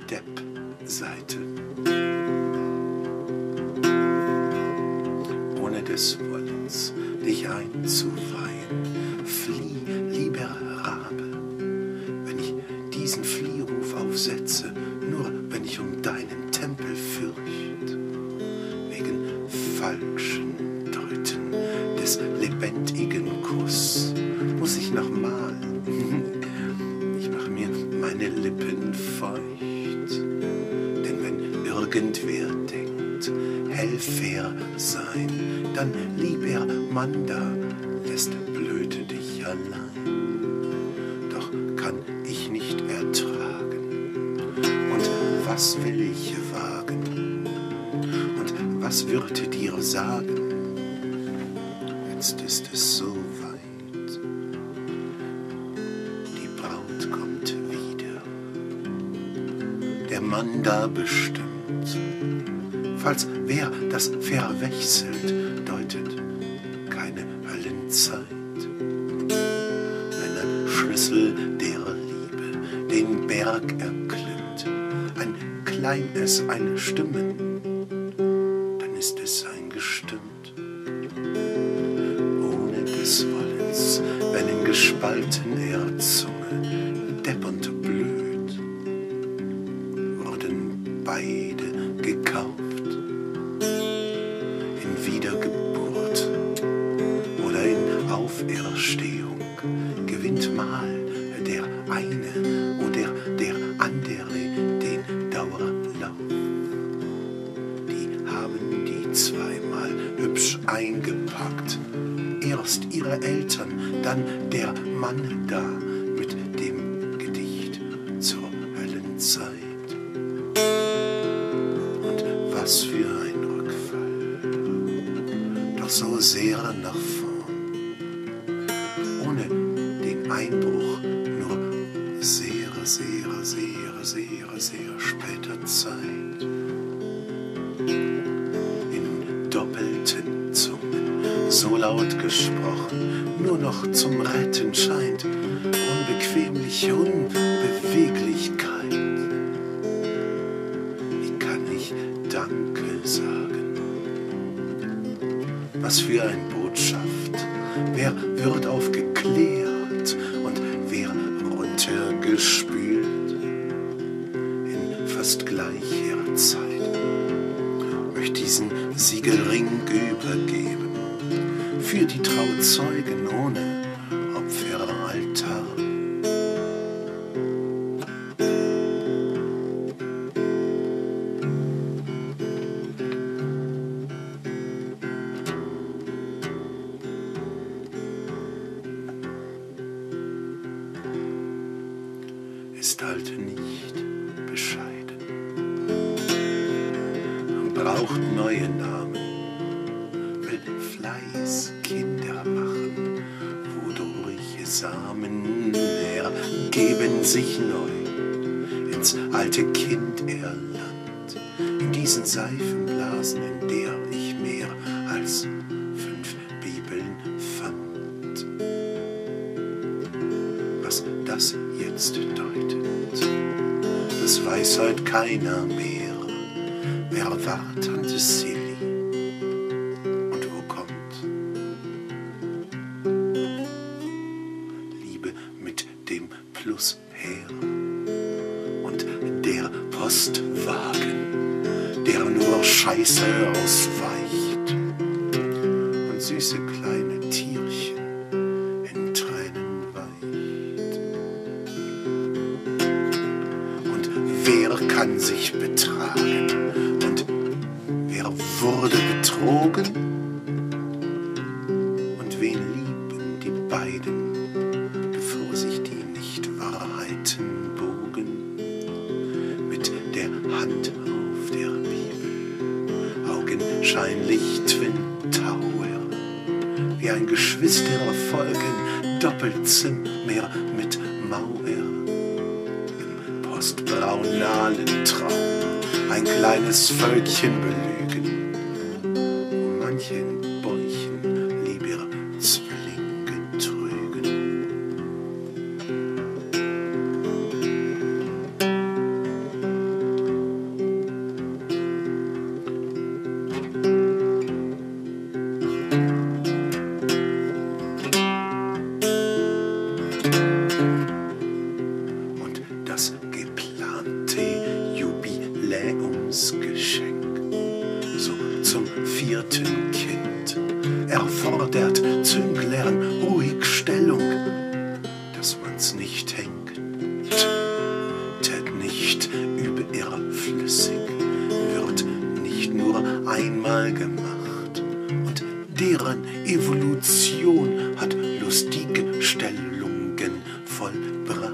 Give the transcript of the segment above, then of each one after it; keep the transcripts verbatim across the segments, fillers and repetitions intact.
Depp-Seite. Ohne des Wollens dich einzuweihen, flieh, lieber Rabe, wenn ich diesen Fliehruf aufsetze, nur wenn ich um deinen Tempel fürcht, wegen falschen Deuten des lebendigen Kuss, muss ich noch mal, ich mache mir meine Lippen feucht, denn wenn irgendwer denkt, Hellfair sein, dann lieb er Manda, lässt blöde dich allein, doch kann ich nicht ertragen, und was will ich wagen, und was wird dir sagen, jetzt ist es so weit, die Braut kommt wieder, der Manda bestimmt, falls wer das verwechselt, deutet keine Höllenzeit. Wenn ein Schlüssel der Liebe den Berg erklimmt, ein Kleines, eine Stimmen, dann ist es eingestimmt. Ohne des Wollens, wenn in gespaltener Zunge, Depp und blöd, wurden beide gekauft. Wiedergeburt oder in Auferstehung gewinnt mal der eine oder der andere den Dauerlauf. Die haben die zweimal hübsch eingepackt, erst ihre Eltern, dann der Mann da mit dem Gedicht zur Höllenzeit. Und was für ein so sehr nach vorn, ohne den Einbruch, nur sehr, sehr, sehr, sehr, sehr später Zeit. In doppelten Zungen, so laut gesprochen, nur noch zum Retten scheint unbequemliche Unbeweglichkeit. Wie kann ich Danke sagen? Was für eine Botschaft, wer wird aufgeklärt und wer runtergespült? In fast gleicher Zeit möchte diesen Siegelring übergeben für die Trauzeugen ohne Opferaltar. Ist halt nicht bescheiden, braucht neue Namen, will Fleiß Kinder machen, wodurch Samen ergeben sich neu ins alte Kinderland, in diesen Seifenblasen, in der ich mehr als fünf Bibeln fand. Was das jetzt deutet, das weiß heute keiner mehr. Wer war Tante Silly und wo kommt Liebe mit dem Plus her? Und der Postwagen, der nur Scheiße ausweicht und süße kleine Tierchen in Tränen weicht. Und wer kann sich betragen? Und wer wurde betrogen? Und wen lieben die beiden, bevor sich die Nicht-Wahrheiten bogen? Mit der Hand auf der Bibel, augenscheinlich Twin Tower, wie ein Geschwister folgen, Doppelzimmer mit Mauer, im postbraunalen Traum ein kleines Völkchen belügen, um manchen Bäuchen lieber Zwillinge trügen. liebes Geschenk. So zum vierten Kind erfordert Zünglein ruhig Stellung, dass man's nicht hängt, tät nicht überflüssig, wird nicht nur einmal gemacht, und deren Evolution hat lustige Stellungen vollbracht.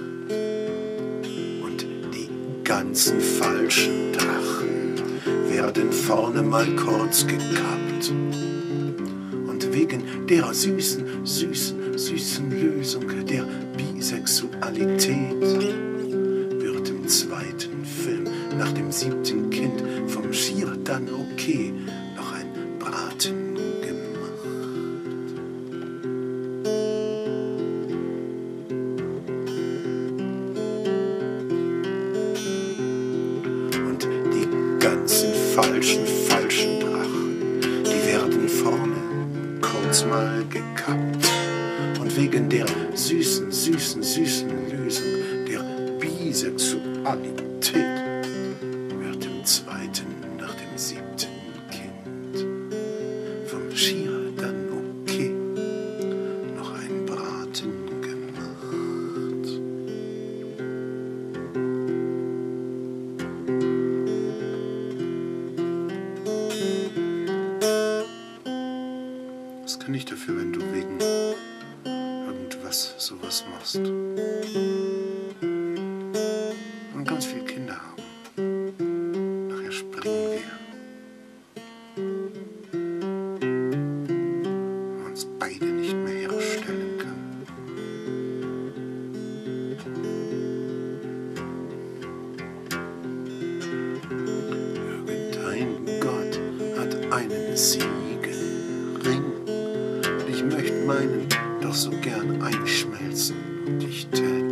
Und die ganzen falschen Drachen werden vorne mal kurz gekappt, und wegen der süßen, süßen, süßen Lösung der Bisexualität wird im zweiten Film nach dem siebten Kind vom Schier dann okay noch ein Braten gemacht. Und die ganzen falschen, falschen Drachen, die werden vorne kurz mal gekappt, und wegen der süßen, süßen, süßen Lösung der Bisexualität wird im zweiten nach dem siebten Kind vom Schier dann okay noch ein Braten gemacht. Was kann ich dafür, wenn du wegen irgendwas sowas machst? Und ganz viele Kinder haben. Nachher springen wir. Und uns beide nicht mehr herstellen kann. Irgendein Gott hat einen Siegelring, und ich möchte meinen doch so gern einschmelzen, und ich tät